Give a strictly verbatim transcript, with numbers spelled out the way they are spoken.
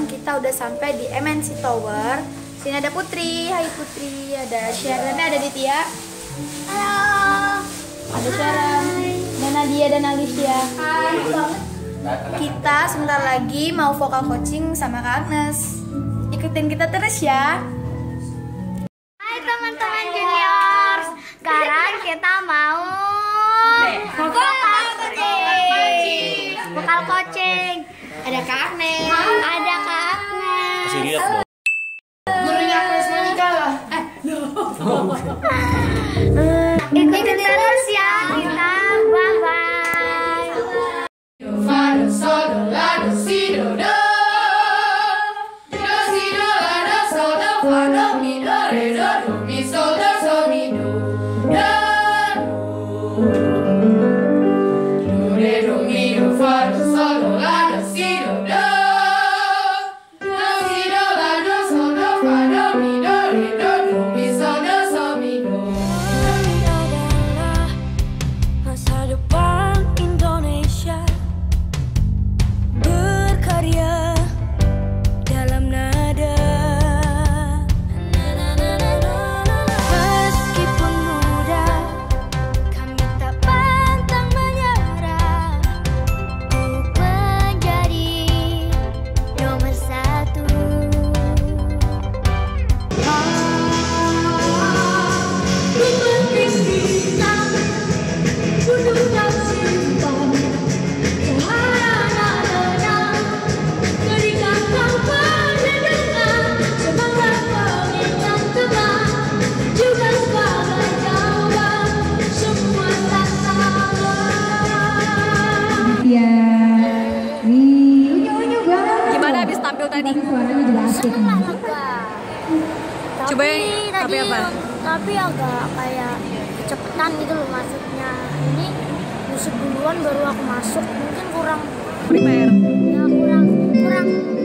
kita udah sampai di M N C Tower. Sini ada Putri, hai Putri, ada Sharon, ada Ditya. Halo. Ada Sharon, dan Nadia dan Alicia. Hai. Kita sebentar lagi mau vokal coaching sama Kak Agnes. Ikutin kita terus ya. Hai teman-teman juniors. Sekarang kita mau vokal coaching. Vokal coaching. Ada Kak Agnes. Ada Kak Agnes. Masih lihat loh. Gurunya Agnes menikah loh. Eh, Ikutin terus ya kita. Bye bye. Fa do sol do la do si do do do si do la do sol do fa do mi do re do do mi sol do sol mi do do do re do mi do fa do sol do la do si do do do si do la do sol do fa do mi do re do do mi sol do sol mi do. Masa depan Indonesia berkarya dalam nada. Meskipun muda, kami tak pantang menyerah untuk menjadi nomor satu. Gimana habis tampil tadi? Suaranya juga asik. Coba yang- tapi apa? Tapi agak kayak cepetan gitu loh masuknya. Ini musik duluan baru aku masuk. Mungkin kurang Prepare. ya kurang kurang